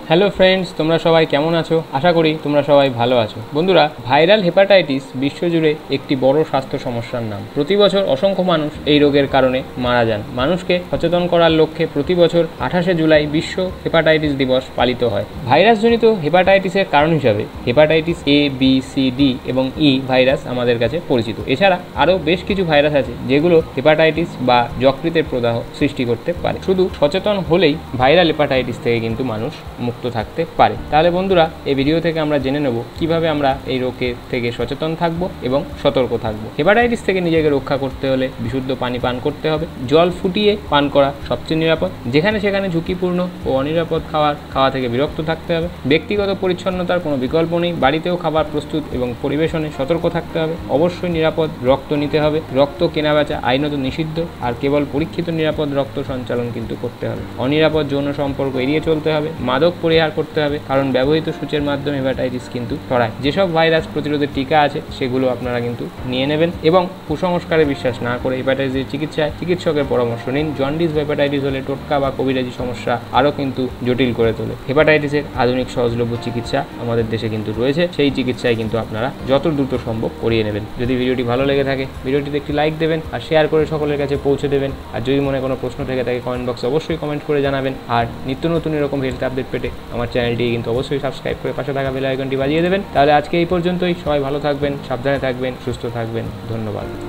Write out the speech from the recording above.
Hello friends, তোমরা সবাই কেমন আছো? আশা করি তোমরা সবাই ভালো আছো। বন্ধুরা, ভাইরাল হেপাটাইটিস বিশ্বজুড়ে একটি বড় স্বাস্থ্য সমস্যার নাম। প্রতি বছর অসংখ্য মানুষ এই রোগের কারণে মারা যান। মানুষকে সচেতন করার লক্ষ্যে প্রতি বছর 28শে জুলাই বিশ্ব হেপাটাইটিস দিবস পালিত হয়। ভাইরাসজনিত হেপাটাইটিসের কারণ হিসাবে hepatitis A, B, C, D এবং ই ভাইরাস আমাদের কাছে পরিচিত। এছাড়া আরও বেশ কিছু ভাইরাস আছে যেগুলো হেপাটাইটিস বা যকৃতের প্রদাহ সৃষ্টি করতে পারে। শুধু সচেতন হলেই ভাইরাল হেপাটাইটিস থেকে কিন্তু মানুষ মুক্ত থাকতে পারে। তাহলে বন্ধুরা, এই ভিডিও থেকে আমরা জেনে নেব কিভাবে আমরা এই রোগের থেকে সচেতন থাকব এবং সতর্ক থাকব। হেপাটাইটিস থেকে নিজেকে রক্ষা করতে হলে বিশুদ্ধ পানি পান করতে হবে। জল ফুটিয়ে পান করা সবচেয়ে নিরাপদ। যেখানে সেখানে ঝুঁকিপূর্ণ ও অনিরাপদ খাওয়া থেকে বিরক্ত থাকতে হবে। ব্যক্তিগত পরিচ্ছন্নতার কোনো বিকল্প নেই। বাড়িতেও খাবার প্রস্তুত এবং পরিবেশনে সতর্ক থাকতে হবে। অবশ্যই নিরাপদ রক্ত নিতে হবে। রক্ত কেনাবেচা আইনত নিষিদ্ধ, আর কেবল পরীক্ষিত নিরাপদ রক্ত সঞ্চালন কিন্তু করতে হবে। অনিরাপদ যৌন সম্পর্ক এড়িয়ে চলতে হবে। মাদক পরিহার করতে হবে, কারণ ব্যবহৃত সূচের মাধ্যমে হেপাটাইটিস কিন্তু ছড়ায়। যেসব ভাইরাস প্রতিরোধের টিকা আছে সেগুলো আপনারা কিন্তু নিয়ে নেবেন এবং কুসংস্কারে বিশ্বাস না করে হেপাটাইটিসের চিকিৎসায় চিকিৎসকের পরামর্শ নিন। জন্ডিস বা হেপাটাইটিস হলে টোটকা বা কবিরাজি সমস্যা আরও কিন্তু জটিল করে তোলে। হেপাটাইটিসের আধুনিক সহজলভ্য চিকিৎসা আমাদের দেশে কিন্তু রয়েছে। সেই চিকিৎসায় কিন্তু আপনারা যত দ্রুত সম্ভব করিয়ে নেবেন। যদি ভিডিওটি ভালো লেগে থাকে ভিডিওটিতে একটি লাইক দেবেন আর শেয়ার করে সকলের কাছে পৌঁছে দেবেন। আর যদি মনে কোনো প্রশ্ন থেকে থাকে কমেন্ট বক্সে অবশ্যই কমেন্ট করে জানাবেন। আর নিত্য নতুন এরকম হেলথ আপডেট পেতে আমার চ্যানেলটি কিন্তু অবশ্যই সাবস্ক্রাইব করে পাশে থাকা বেল আইকনটি বাজিয়ে দেবেন। তাহলে আজকে এই পর্যন্তই। সবাই ভালো থাকবেন, সাবধানে থাকবেন, সুস্থ থাকবেন। ধন্যবাদ।